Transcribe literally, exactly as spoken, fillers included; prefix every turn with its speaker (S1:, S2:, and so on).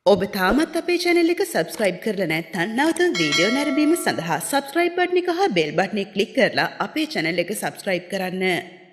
S1: ඔබ තාමත් අපේ channel එක subscribe කරලා නැත්නම් නැවත වීඩියෝ නැරඹීම සඳහා subscribe button එක හා bell button එක click කරලා අපේ channel එක subscribe කරන්න.